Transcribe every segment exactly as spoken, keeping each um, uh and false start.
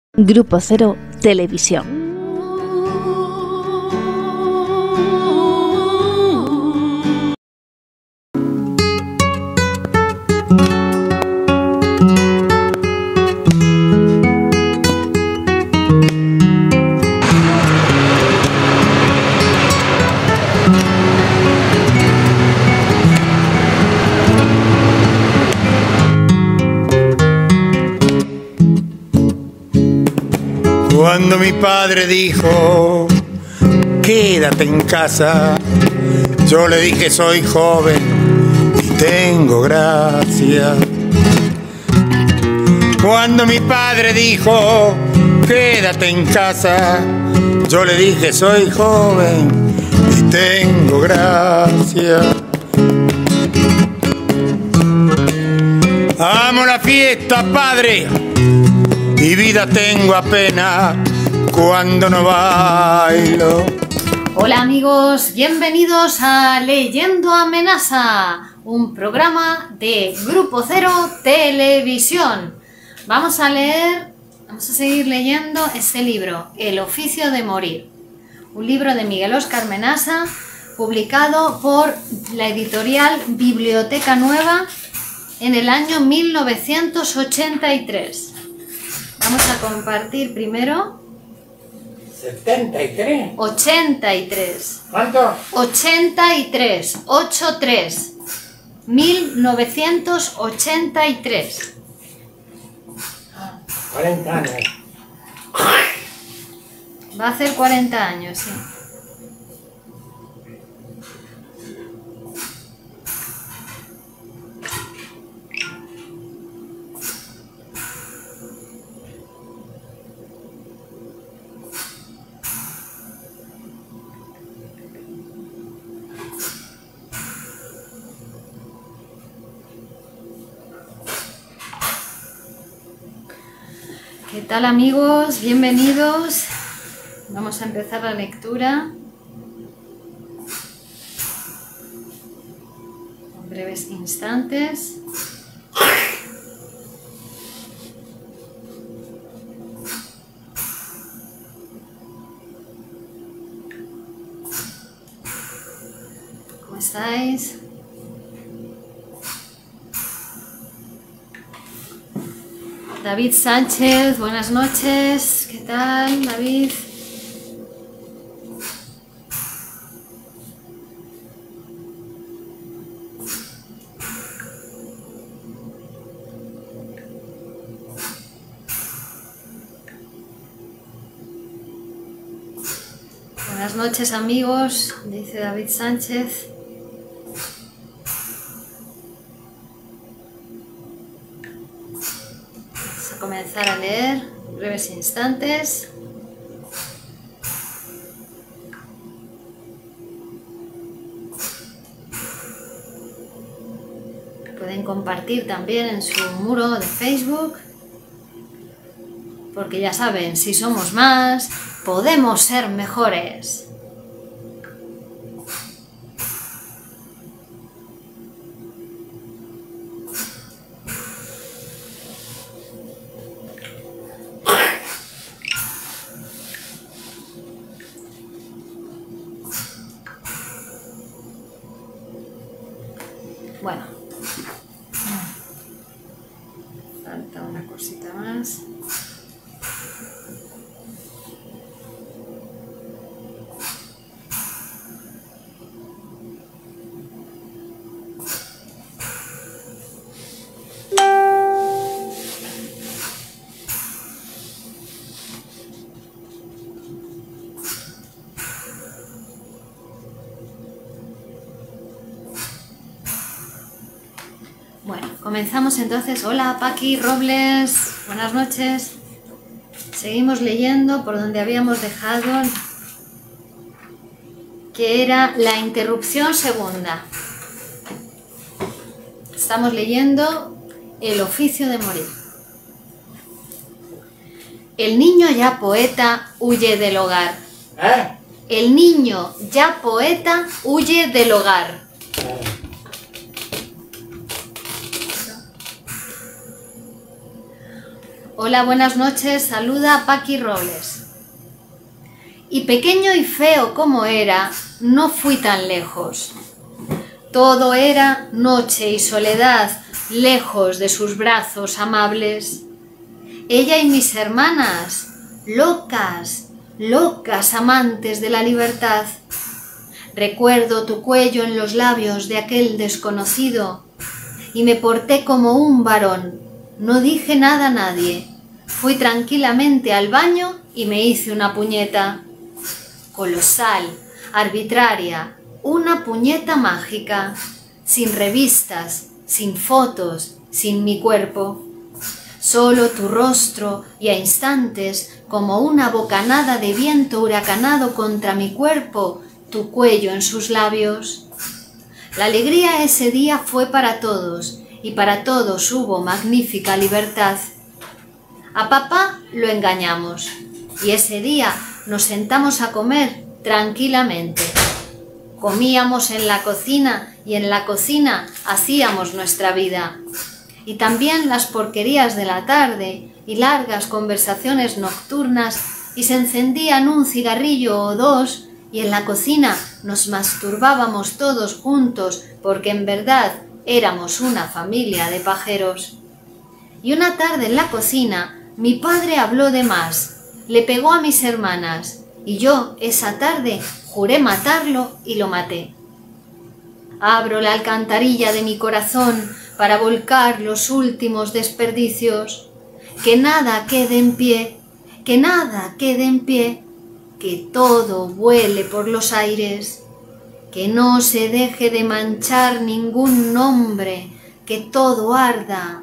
Grupo Cero Televisión. Cuando mi padre dijo, quédate en casa, yo le dije, soy joven y tengo gracia. Cuando mi padre dijo, quédate en casa, yo le dije, soy joven y tengo gracia. Amo la fiesta, padre, y vida tengo apenas cuando no bailo. Hola amigos, bienvenidos a Leyendo Amenaza, un programa de Grupo Cero Televisión. Vamos a leer, vamos a seguir leyendo este libro, El oficio de morir. Un libro de Miguel Óscar Menasa, publicado por la editorial Biblioteca Nueva en el año mil novecientos ochenta y tres. Vamos a compartir primero. ¿setenta y tres? ochenta y tres. ¿Cuánto? ochenta y tres. ochenta y tres. mil novecientos ochenta y tres. cuarenta años. Va a hacer cuarenta años, sí. ¿Qué tal amigos? Bienvenidos. Vamos a empezar la lectura. En breves instantes. ¿Cómo estáis? David Sánchez, buenas noches. ¿Qué tal, David? Buenas noches, amigos, dice David Sánchez. Comenzar a leer en breves instantes. Pueden compartir también en su muro de Facebook, porque ya saben, si somos más, podemos ser mejores. Bueno, falta una cosita más. Bueno, comenzamos entonces. Hola Paqui Robles, buenas noches. Seguimos leyendo por donde habíamos dejado, que era la interrupción segunda. Estamos leyendo El oficio de morir. El niño ya poeta huye del hogar. ¿Eh? El niño ya poeta huye del hogar. Hola, buenas noches, saluda Paqui Robles. Y pequeño y feo como era, no fui tan lejos. Todo era noche y soledad, lejos de sus brazos amables. Ella y mis hermanas, locas, locas amantes de la libertad. Recuerdo tu cuello en los labios de aquel desconocido y me porté como un varón. No dije nada a nadie. Fui tranquilamente al baño y me hice una puñeta. Colosal, arbitraria, una puñeta mágica, sin revistas, sin fotos, sin mi cuerpo. Solo tu rostro y a instantes, como una bocanada de viento huracanado contra mi cuerpo, tu cuello en sus labios. La alegría ese día fue para todos, y para todos hubo magnífica libertad. A papá lo engañamos, y ese día nos sentamos a comer tranquilamente. Comíamos en la cocina, y en la cocina hacíamos nuestra vida. Y también las porquerías de la tarde, y largas conversaciones nocturnas, y se encendían un cigarrillo o dos, y en la cocina nos masturbábamos todos juntos, porque en verdad éramos una familia de pajeros. Y una tarde en la cocina, mi padre habló de más, le pegó a mis hermanas, y yo esa tarde juré matarlo y lo maté. Abro la alcantarilla de mi corazón para volcar los últimos desperdicios. Que nada quede en pie, que nada quede en pie, que todo vuele por los aires. Que no se deje de manchar ningún nombre, que todo arda.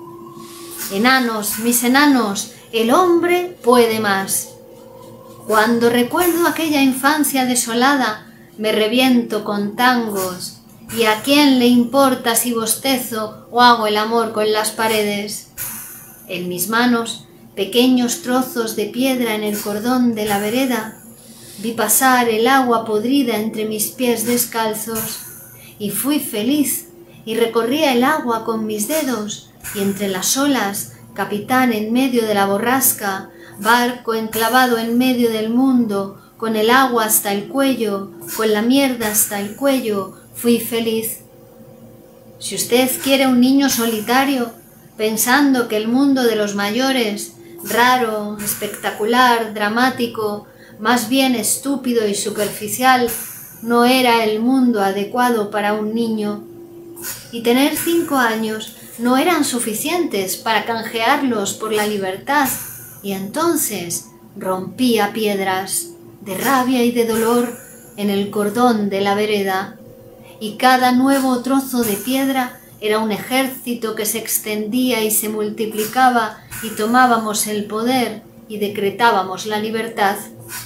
Enanos, mis enanos, el hombre puede más. Cuando recuerdo aquella infancia desolada, me reviento con tangos, y a quién le importa si bostezo o hago el amor con las paredes. En mis manos, pequeños trozos de piedra en el cordón de la vereda, vi pasar el agua podrida entre mis pies descalzos, y fui feliz, y recorría el agua con mis dedos, y entre las olas, capitán en medio de la borrasca, barco enclavado en medio del mundo, con el agua hasta el cuello, con la mierda hasta el cuello, fui feliz. Si usted quiere un niño solitario, pensando que el mundo de los mayores, raro, espectacular, dramático, más bien estúpido y superficial, no era el mundo adecuado para un niño, y tener cinco años no eran suficientes para canjearlos por la libertad, y entonces rompía piedras de rabia y de dolor en el cordón de la vereda, y cada nuevo trozo de piedra era un ejército que se extendía y se multiplicaba, y tomábamos el poder y decretábamos la libertad.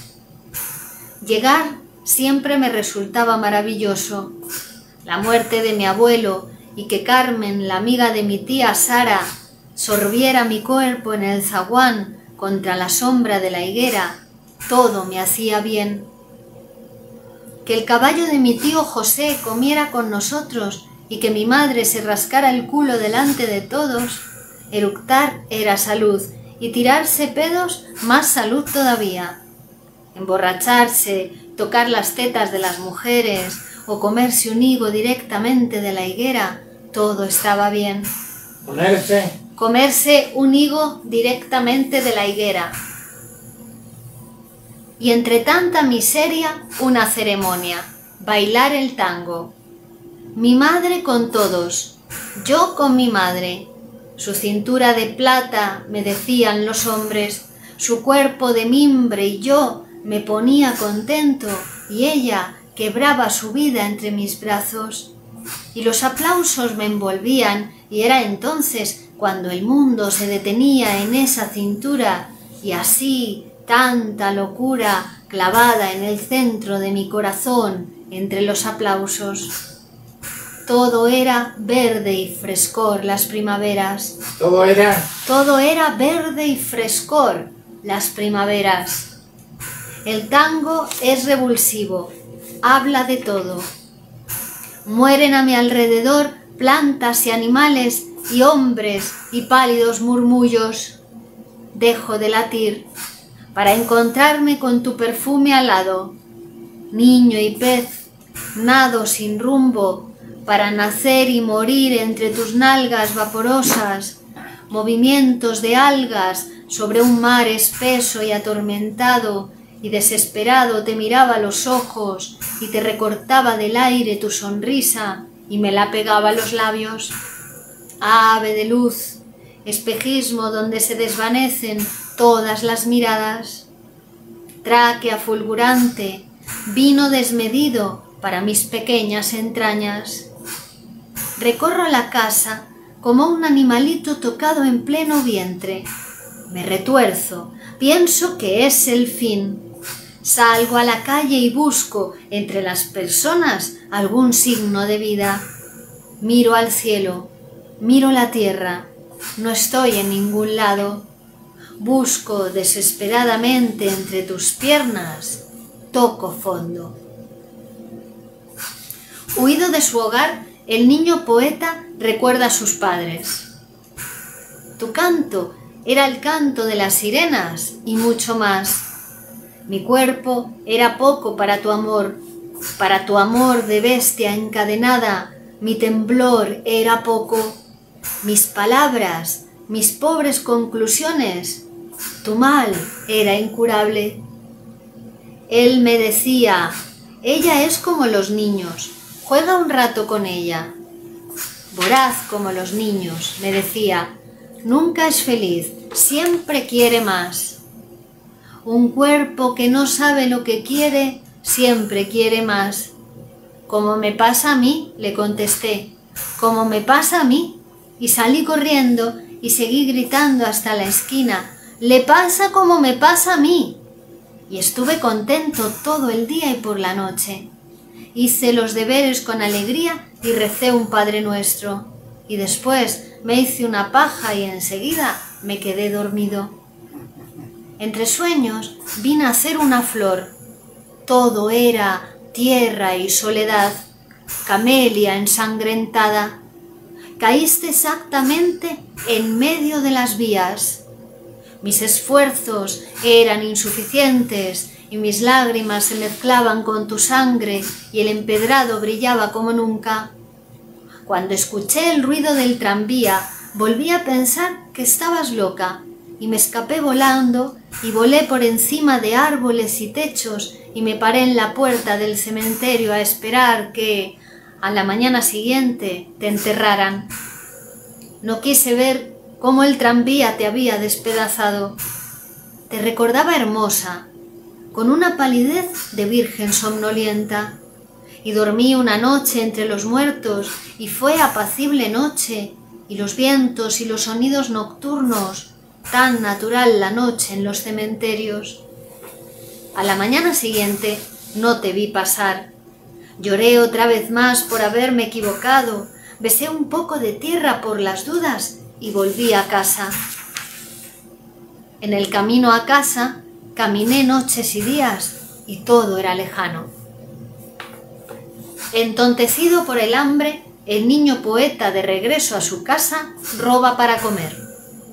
Llegar siempre me resultaba maravilloso. La muerte de mi abuelo y que Carmen, la amiga de mi tía Sara, sorbiera mi cuerpo en el zaguán contra la sombra de la higuera, todo me hacía bien. Que el caballo de mi tío José comiera con nosotros y que mi madre se rascara el culo delante de todos, eructar era salud y tirarse pedos más salud todavía. Emborracharse, tocar las tetas de las mujeres o comerse un higo directamente de la higuera, todo estaba bien. Ponerse. Comerse un higo directamente de la higuera. Y entre tanta miseria, una ceremonia, bailar el tango. Mi madre con todos, yo con mi madre. Su cintura de plata, me decían los hombres, su cuerpo de mimbre, y yo me ponía contento, y ella quebraba su vida entre mis brazos. Y los aplausos me envolvían, y era entonces cuando el mundo se detenía en esa cintura, y así tanta locura clavada en el centro de mi corazón entre los aplausos. Todo era verde y frescor las primaveras. Todo era... Todo era verde y frescor las primaveras. El tango es revulsivo, habla de todo. Mueren a mi alrededor plantas y animales y hombres y pálidos murmullos. dejo de latir para encontrarme con tu perfume al lado. Niño y pez, nado sin rumbo para nacer y morir entre tus nalgas vaporosas, movimientos de algas sobre un mar espeso y atormentado, y desesperado te miraba a los ojos y te recortaba del aire tu sonrisa y me la pegaba a los labios. Ave de luz, espejismo donde se desvanecen todas las miradas, tráquea fulgurante, vino desmedido para mis pequeñas entrañas. Recorro la casa como un animalito tocado en pleno vientre. Me retuerzo, pienso que es el fin. Salgo a la calle y busco entre las personas algún signo de vida. Miro al cielo, miro la tierra, no estoy en ningún lado. Busco desesperadamente entre tus piernas, toco fondo. Huido de su hogar, el niño poeta recuerda a sus padres. Tu canto era el canto de las sirenas y mucho más. Mi cuerpo era poco para tu amor, para tu amor de bestia encadenada, mi temblor era poco. Mis palabras, mis pobres conclusiones, tu mal era incurable. Él me decía, ella es como los niños, juega un rato con ella. Voraz como los niños, me decía, nunca es feliz, siempre quiere más. Un cuerpo que no sabe lo que quiere, siempre quiere más. Como me pasa a mí, le contesté, como me pasa a mí. Y salí corriendo y seguí gritando hasta la esquina, le pasa como me pasa a mí. Y estuve contento todo el día y por la noche. Hice los deberes con alegría y recé un Padre Nuestro. Y después me hice una paja y enseguida me quedé dormido. Entre sueños vi nacer una flor. Todo era tierra y soledad, camelia ensangrentada. Caíste exactamente en medio de las vías. Mis esfuerzos eran insuficientes y mis lágrimas se mezclaban con tu sangre y el empedrado brillaba como nunca. Cuando escuché el ruido del tranvía, volví a pensar que estabas loca y me escapé volando y volé por encima de árboles y techos y me paré en la puerta del cementerio a esperar que, a la mañana siguiente, te enterraran. No quise ver cómo el tranvía te había despedazado. Te recordaba hermosa, con una palidez de virgen somnolienta, y dormí una noche entre los muertos, y fue apacible noche, y los vientos y los sonidos nocturnos, tan natural la noche en los cementerios. A la mañana siguiente no te vi pasar. Lloré otra vez más por haberme equivocado, besé un poco de tierra por las dudas y volví a casa. En el camino a casa caminé noches y días y todo era lejano. Entontecido por el hambre, el niño poeta de regreso a su casa roba para comer.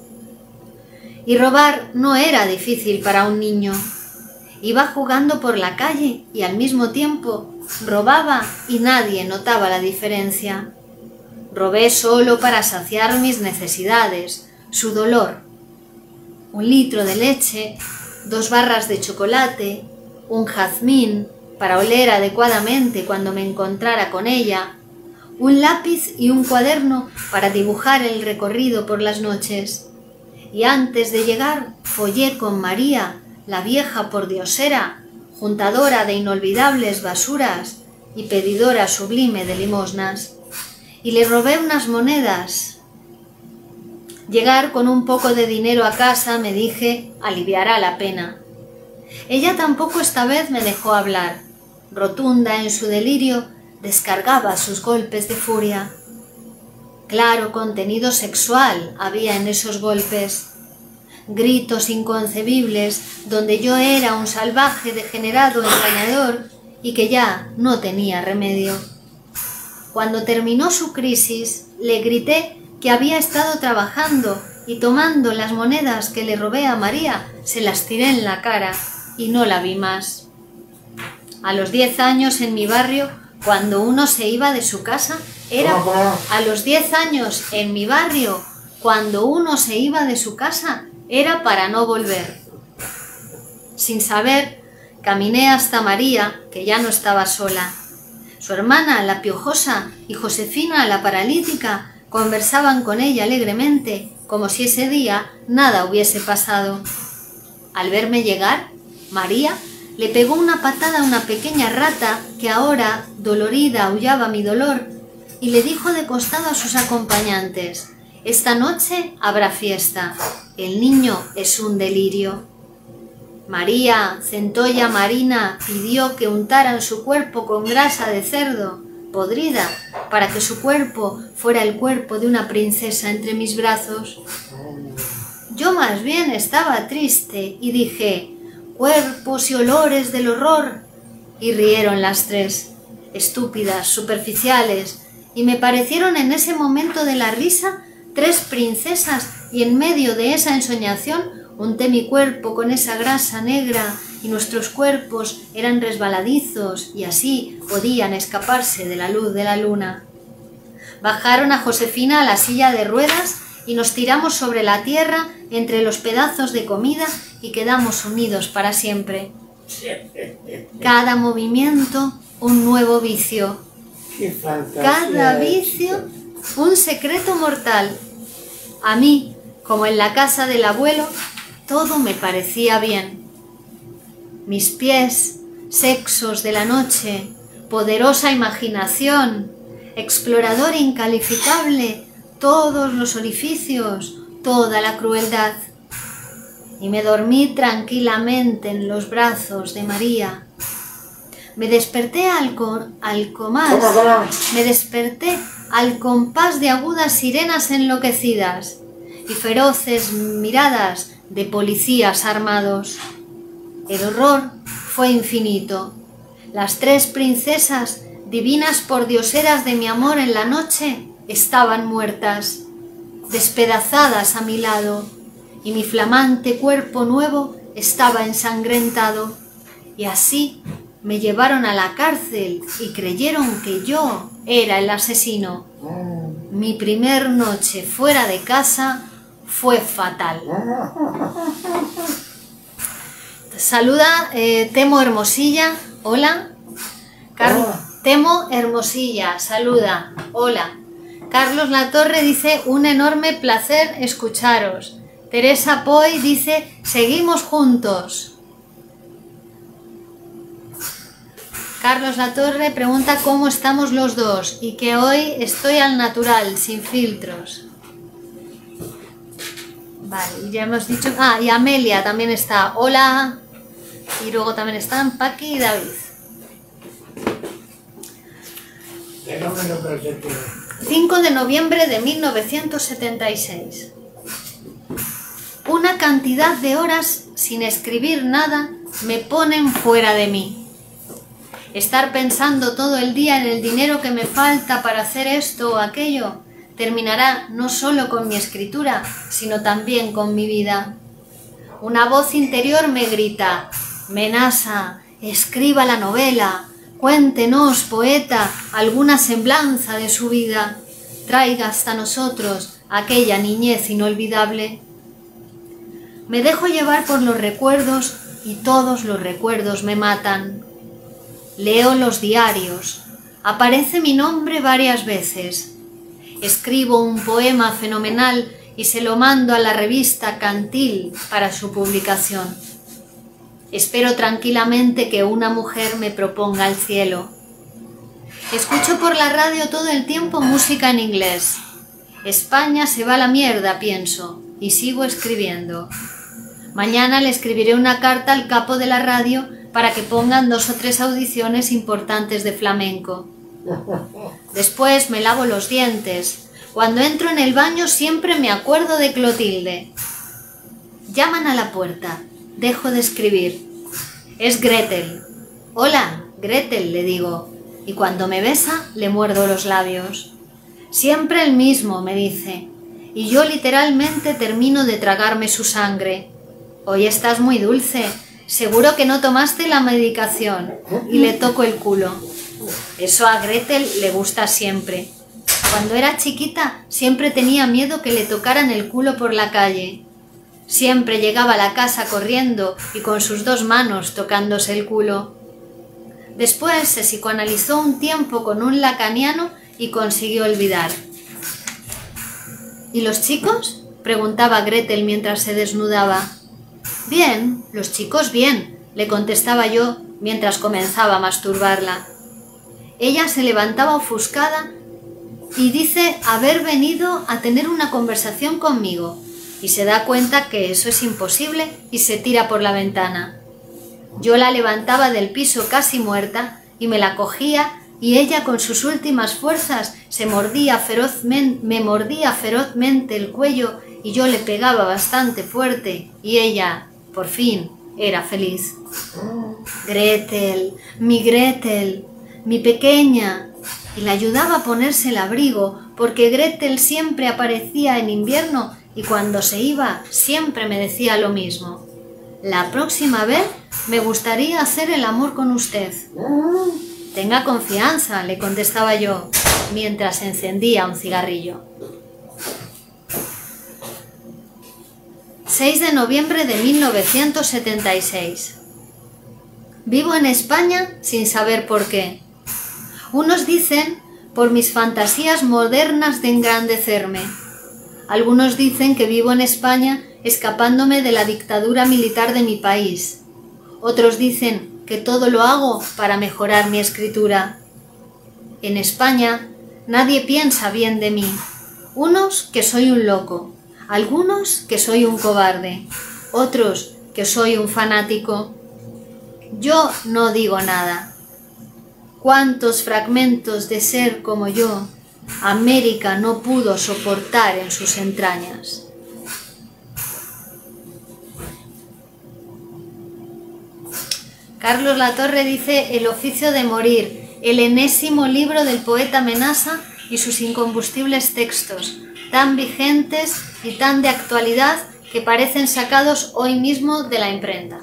Y robar no era difícil para un niño. Iba jugando por la calle y al mismo tiempo robaba y nadie notaba la diferencia. Robé solo para saciar mis necesidades, su dolor. Un litro de leche, dos barras de chocolate, un jazmín para oler adecuadamente cuando me encontrara con ella, un lápiz y un cuaderno para dibujar el recorrido por las noches. Y antes de llegar follé con María, la vieja pordiosera, juntadora de inolvidables basuras y pedidora sublime de limosnas, y le robé unas monedas. Llegar con un poco de dinero a casa, me dije, aliviará la pena. Ella tampoco esta vez me dejó hablar. Rotunda en su delirio, descargaba sus golpes de furia. Claro contenido sexual había en esos golpes. Gritos inconcebibles donde yo era un salvaje degenerado engañador y que ya no tenía remedio. Cuando terminó su crisis, le grité que había estado trabajando y tomando las monedas que le robé a María, se las tiré en la cara y no la vi más. A los diez años en mi barrio, cuando uno se iba de su casa, era... A los diez años en mi barrio, cuando uno se iba de su casa, era para no volver. Sin saber, caminé hasta María, que ya no estaba sola. Su hermana, la piojosa, y Josefina, la paralítica, conversaban con ella alegremente, como si ese día nada hubiese pasado. Al verme llegar, María le pegó una patada a una pequeña rata que ahora, dolorida, aullaba mi dolor, y le dijo de costado a sus acompañantes: «Esta noche habrá fiesta. El niño es un delirio». María, centolla marina, pidió que untaran su cuerpo con grasa de cerdo podrida para que su cuerpo fuera el cuerpo de una princesa entre mis brazos. Yo más bien estaba triste y dije: «Cuerpos y olores del horror». Y rieron las tres, estúpidas, superficiales, y me parecieron en ese momento de la risa tres princesas, y en medio de esa ensoñación unté mi cuerpo con esa grasa negra y nuestros cuerpos eran resbaladizos y así podían escaparse de la luz de la luna. Bajaron a Josefina a la silla de ruedas y nos tiramos sobre la tierra entre los pedazos de comida y quedamos unidos para siempre. Cada movimiento un nuevo vicio. Cada vicio un secreto mortal. A mí, como en la casa del abuelo, todo me parecía bien. Mis pies, sexos de la noche, poderosa imaginación, explorador incalificable, todos los orificios, toda la crueldad. Y me dormí tranquilamente en los brazos de María. Me desperté al, co al compás, me desperté al compás de agudas sirenas enloquecidas y feroces miradas de policías armados. El horror fue infinito. Las tres princesas, divinas pordioseras de mi amor en la noche, estaban muertas, despedazadas a mi lado, y mi flamante cuerpo nuevo estaba ensangrentado. Y así me llevaron a la cárcel y creyeron que yo era el asesino. Mi primer noche fuera de casa fue fatal. Saluda eh, Temo Hermosilla, hola. Car hola. Temo Hermosilla, saluda, hola. Carlos Latorre dice: un enorme placer escucharos. Teresa Poy dice: seguimos juntos. Carlos Latorre pregunta cómo estamos los dos y que hoy estoy al natural, sin filtros. Vale, ya hemos dicho... Ah, y Amelia también está. Hola. Y luego también están Paqui y David. cinco de noviembre de mil novecientos setenta y seis. Una cantidad de horas sin escribir nada me ponen fuera de mí. Estar pensando todo el día en el dinero que me falta para hacer esto o aquello terminará no solo con mi escritura, sino también con mi vida. Una voz interior me grita: Menasa, escriba la novela, cuéntenos, poeta, alguna semblanza de su vida, traiga hasta nosotros aquella niñez inolvidable. Me dejo llevar por los recuerdos y todos los recuerdos me matan. Leo los diarios, aparece mi nombre varias veces. Escribo un poema fenomenal y se lo mando a la revista Cantil para su publicación. Espero tranquilamente que una mujer me proponga el cielo. Escucho por la radio todo el tiempo música en inglés. España se va a la mierda, pienso, y sigo escribiendo. Mañana le escribiré una carta al capo de la radio para que pongan dos o tres audiciones importantes de flamenco. Después me lavo los dientes. Cuando entro en el baño siempre me acuerdo de Clotilde. Llaman a la puerta. Dejo de escribir. Es Gretel. Hola, Gretel, le digo. Y cuando me besa, le muerdo los labios. Siempre el mismo, me dice. y yo literalmente termino de tragarme su sangre. Hoy estás muy dulce, seguro que no tomaste la medicación, y le toco el culo. Eso a Gretel le gusta siempre. Cuando era chiquita siempre tenía miedo que le tocaran el culo por la calle. Siempre llegaba a la casa corriendo y con sus dos manos tocándose el culo. Después se psicoanalizó un tiempo con un lacaniano y consiguió olvidar. ¿Y los chicos?, preguntaba Gretel mientras se desnudaba. Bien, los chicos bien, le contestaba yo mientras comenzaba a masturbarla. Ella se levantaba ofuscada y dice haber venido a tener una conversación conmigo, y se da cuenta que eso es imposible y se tira por la ventana. Yo la levantaba del piso casi muerta y me la cogía, y ella con sus últimas fuerzas se mordía ferozmente, me mordía ferozmente el cuello, y yo le pegaba bastante fuerte y ella, por fin, era feliz. Gretel, mi Gretel, mi pequeña, y la ayudaba a ponerse el abrigo, porque Gretel siempre aparecía en invierno y cuando se iba siempre me decía lo mismo. La próxima vez me gustaría hacer el amor con usted. Tenga confianza, le contestaba yo, mientras encendía un cigarrillo. seis de noviembre de mil novecientos setenta y seis. Vivo en España sin saber por qué. Unos dicen por mis fantasías modernas de engrandecerme. Algunos dicen que vivo en España escapándome de la dictadura militar de mi país. Otros dicen que todo lo hago para mejorar mi escritura. En España nadie piensa bien de mí. Unos que soy un loco, algunos que soy un cobarde, otros que soy un fanático. Yo no digo nada. ¿Cuántos fragmentos de ser como yo América no pudo soportar en sus entrañas? Carlos Latorre dice El oficio de morir, el enésimo libro del poeta Menaza y sus incombustibles textos, tan vigentes y tan de actualidad que parecen sacados hoy mismo de la imprenta.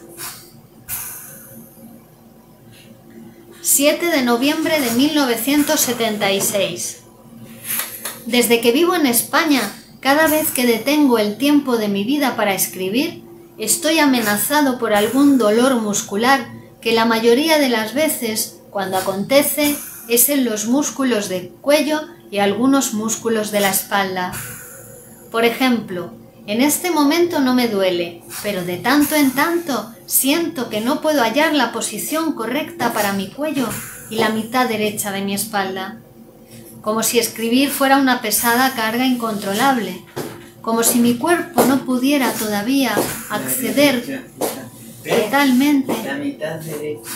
siete de noviembre de mil novecientos setenta y seis. Desde que vivo en España, cada vez que detengo el tiempo de mi vida para escribir, estoy amenazado por algún dolor muscular que la mayoría de las veces, cuando acontece, es en los músculos del cuello y algunos músculos de la espalda. Por ejemplo, en este momento no me duele, pero de tanto en tanto siento que no puedo hallar la posición correcta para mi cuello y la mitad derecha de mi espalda. Como si escribir fuera una pesada carga incontrolable, como si mi cuerpo no pudiera todavía acceder totalmente la mitad derecha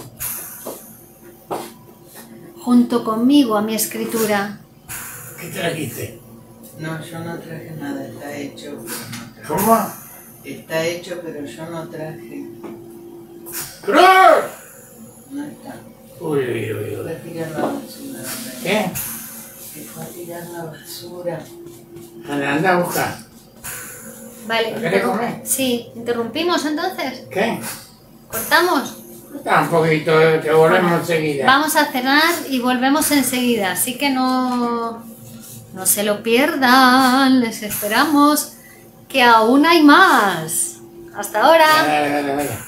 junto conmigo a mi escritura. ¿Qué trajiste? No, yo no traje nada, está hecho, pero no traje. ¿Cómo? Está hecho, pero yo no traje. ¡Cruz! No está. Uy, uy, uy, Fue uy. a tirar la basura. ¿Qué? Que fue a tirar la basura. Anda, anda a buscar. Vale. ¿Querés comer? Sí, ¿interrumpimos entonces? ¿Qué? ¿Cortamos? Está un poquito, que volvemos enseguida. Vamos a cenar y volvemos enseguida, así que no, no se lo pierdan, les esperamos, que aún hay más. Hasta ahora. Dale, dale, dale.